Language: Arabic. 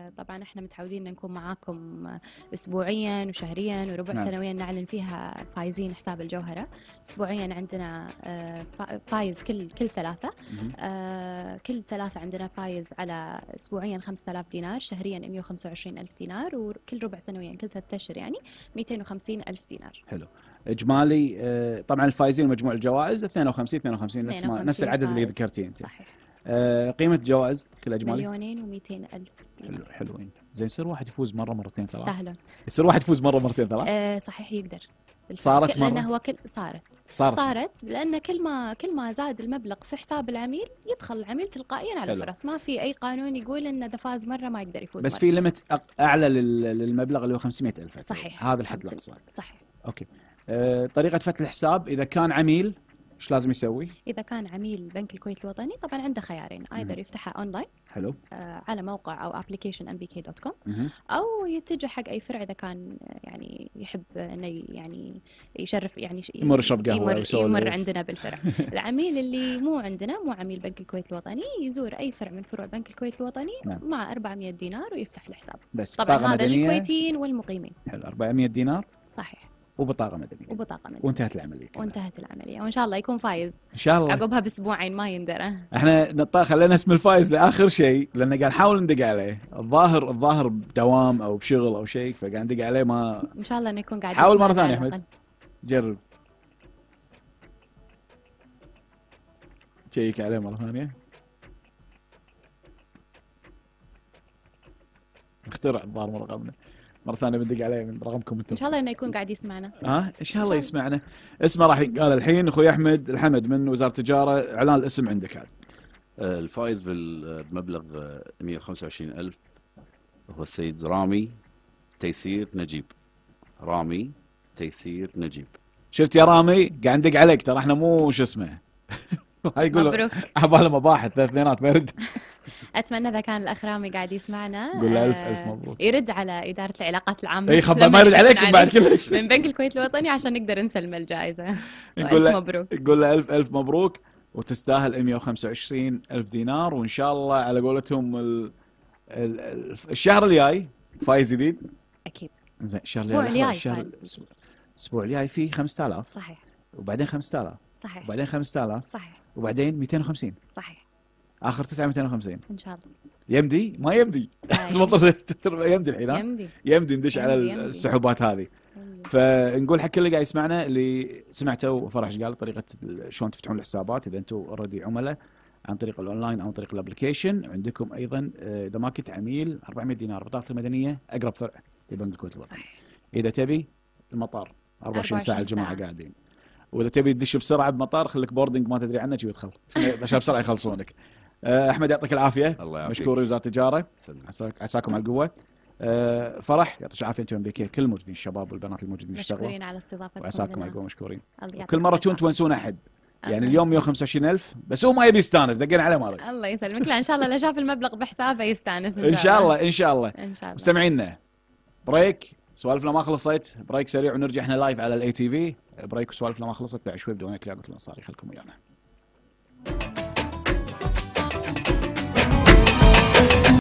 طبعا احنا متعودين ان نكون معاكم اسبوعيا وشهريا وربع سنويا نعلن فيها فايزين حساب الجوهرة. اسبوعيا عندنا فايز كل ثلاثة. كل ثلاثة عندنا فايز على اسبوعيا 5000 دينار، شهريا 125,000 دينار، وكل ربع سنويا كل 3 اشهر يعني 250,000 دينار. حلو. اجمالي طبعا الفايزين مجموع الجوائز 52 نفس العدد اللي ذكرتيه انت. صحيح. قيمة الجوائز كل اجمالي 2,200,000. حلوين. زين يصير واحد يفوز مرة مرتين ثلاث؟ يستاهلون. يصير واحد يفوز مرة مرتين ثلاث؟ صحيح يقدر. صارت مرة؟ لأنه هو صارت لأن كل ما زاد المبلغ في حساب العميل يدخل العميل تلقائيا على الفرص. ما في أي قانون يقول إن إذا فاز مرة ما يقدر يفوز بس مرة. في ليمت أعلى للمبلغ اللي هو 500,000. صحيح. هذا الحد الأقصى. صحيح. أوكي. طريقة فتح الحساب إذا كان عميل ايش لازم يسوي؟ إذا كان عميل بنك الكويت الوطني طبعا عنده خيارين، ايذر يفتحها اونلاين حلو على موقع او ابلكيشن mbk.com، او يتجه حق اي فرع اذا كان يعني يحب انه يعني يشرف يعني يمر يشرب قهوه يمر عندنا بالفرع. العميل اللي مو عندنا، مو عميل بنك الكويت الوطني، يزور اي فرع من فروع بنك الكويت الوطني مع 400 دينار ويفتح الحساب. بس طبعا هذا للكويتيين والمقيمين. حلو. 400 دينار صحيح. وبطاقة مدنية. وانتهت العملية. وإن شاء الله يكون فايز. إن شاء الله. عقبها بأسبوعين ما يندرى. احنا خلينا اسم الفايز لآخر شيء، لأن قاعد نحاول ندق عليه. الظاهر بدوام أو بشغل أو شيء، فقاعد ندق عليه ما. إن شاء الله إنه يكون قاعد. حاول مرة ثانية أحمد. جرب. شيك عليه مرة ثانية. اخترع الظاهر مرة قبل. مرة ثانية بندق عليه من رقمكم انتم. ان شاء الله انه يكون قاعد يسمعنا. ان شاء الله يسمعنا. اسمه راح يقال الحين. اخوي احمد الحمد من وزارة التجارة، اعلان الاسم عندك عاد. الفائز بمبلغ 125,000 هو السيد رامي تيسير نجيب. رامي تيسير نجيب. شفت يا رامي قاعد ندق عليك، ترى احنا مو شو اسمه. يقول مبروك. عباله مباحث 3 اثنينات ما يرد. اتمنى اذا كان الاخ رامي قاعد يسمعنا قول له الف مبروك. يرد على اداره العلاقات العامه. اي خبر ما يرد عليك بعد كلش من بنك الكويت الوطني عشان نقدر نسلم الجائزه. نقول له مبروك. نقول له الف مبروك، وتستاهل 125,000 دينار، وان شاء الله على قولتهم الشهر الجاي فايز جديد. اكيد. زين الشهر الجاي الاسبوع الجاي فيه 5000. صحيح. وبعدين 5000. صحيح. وبعدين 5000. صحيح. وبعدين 250. صحيح. اخر 250 ان شاء الله. يمدي ما يمدي. يمدي الحين. يمدي ندش على السحوبات هذه. فنقول حق كل اللي قاعد يسمعنا، اللي سمعتوا فرح ايش قال طريقه شلون تفتحون الحسابات اذا انتم اوريدي عملاء عن طريق الاونلاين او عن طريق الابلكيشن. عندكم ايضا اذا ما كنت عميل 400 دينار بطاقه المدنيه اقرب فرع لبنك الكويت الوطني. اذا تبي المطار 24 ساعه الجماعه قاعدين. واذا تبي تدش بسرعه بمطار خليك بوردنج ما تدري عنه شو يدخل عشان بسرعه يخلصونك. احمد يعطيك العافيه. الله يعافيك. مشكور وزاره التجاره. عساكم على القوه. فرح يعطيك العافيه انتم بكي كل الموجودين الشباب والبنات الموجودين يشتغلوا. مشكورين على استضافتكم. وعساكم على القوه مشكورين. كل مره تونسون احد. يعني اليوم 125,000 بس هو ما يبي يستانس، دقينا عليه ما رد. الله يسلمك. لا ان شاء الله لو شاف المبلغ بحسابه يستانس ان شاء الله. ان شاء الله. مستمعينا بريك، سوالفنا ما خلصت، بريك سريع ونرجع احنا لايف على الاي تي في. بريك وسوالفنا ما خلصت، بعد شوي بدونك لعبه الانصاري. خليكم ويانا.